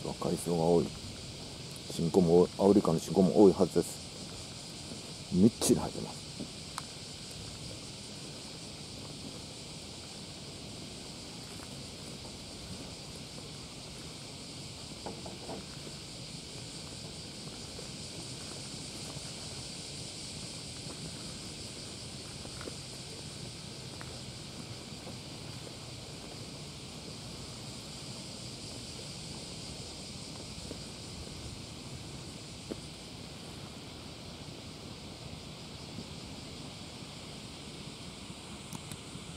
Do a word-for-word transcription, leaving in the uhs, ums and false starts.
は海藻が多い。新子もアオリイカの新子も多いはずです。みっちり生えてます。